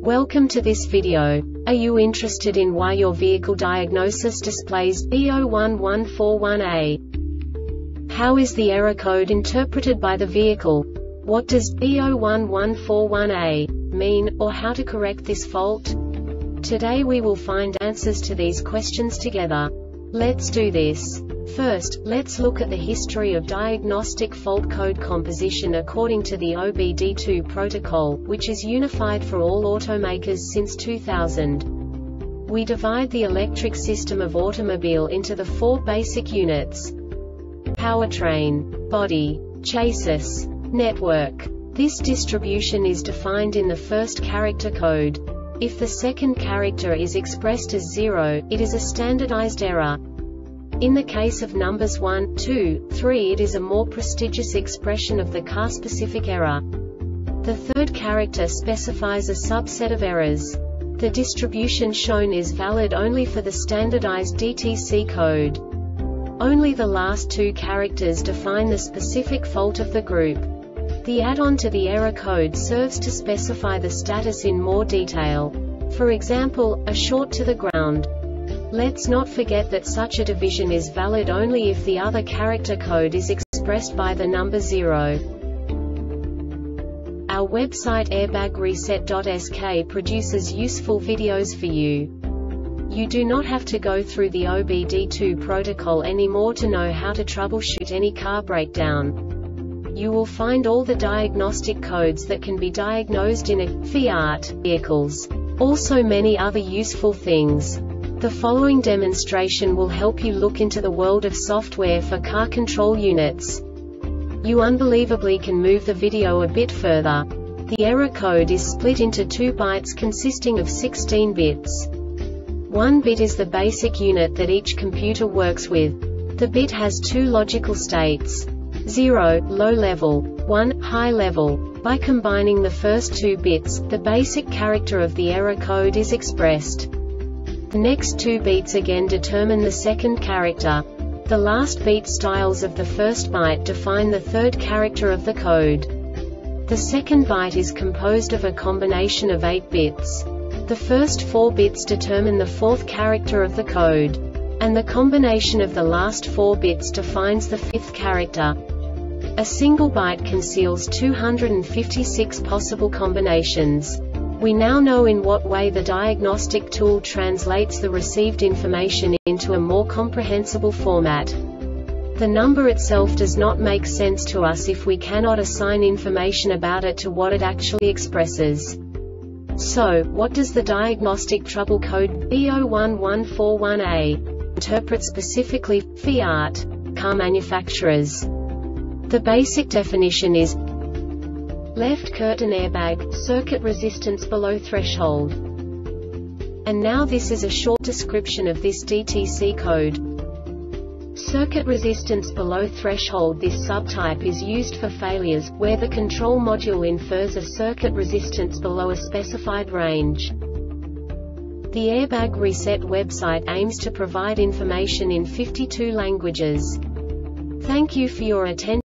Welcome to this video. Are you interested in why your vehicle diagnosis displays B01141A? How is the error code interpreted by the vehicle? What does B01141A mean, or how to correct this fault? Today we will find answers to these questions together. Let's do this. First, let's look at the history of diagnostic fault code composition according to the OBD2 protocol, which is unified for all automakers since 2000. We divide the electric system of automobile into the four basic units: powertrain, body, chassis, network. This distribution is defined in the first character code. If the second character is expressed as 0, it is a standardized error. In the case of numbers 1, 2, 3, it is a more prestigious expression of the car-specific error. The third character specifies a subset of errors. The distribution shown is valid only for the standardized DTC code. Only the last two characters define the specific fault of the group. The add-on to the error code serves to specify the status in more detail. For example, a short to the ground. Let's not forget that such a division is valid only if the other character code is expressed by the number 0. Our website airbagreset.sk produces useful videos for you. You do not have to go through the OBD2 protocol anymore to know how to troubleshoot any car breakdown. You will find all the diagnostic codes that can be diagnosed in a Fiat vehicles. Also many other useful things. The following demonstration will help you look into the world of software for car control units. You unbelievably can move the video a bit further. The error code is split into 2 bytes consisting of 16 bits. 1 bit is the basic unit that each computer works with. The bit has 2 logical states: 0, low level, 1, high level. By combining the first 2 bits, the basic character of the error code is expressed. The next 2 beats again determine the second character. The last beat styles of the first byte define the third character of the code. The second byte is composed of a combination of 8 bits. The first 4 bits determine the fourth character of the code. And the combination of the last 4 bits defines the fifth character. A single byte conceals 256 possible combinations. We now know in what way the diagnostic tool translates the received information into a more comprehensible format. The number itself does not make sense to us if we cannot assign information about it to what it actually expresses. So, what does the diagnostic trouble code B01141A interpret specifically for Fiat car manufacturers? The basic definition is: left curtain airbag, circuit resistance below threshold. And now this is a short description of this DTC code. Circuit resistance below threshold. This subtype is used for failures, where the control module infers a circuit resistance below a specified range. The Airbag Reset website aims to provide information in 52 languages. Thank you for your attention.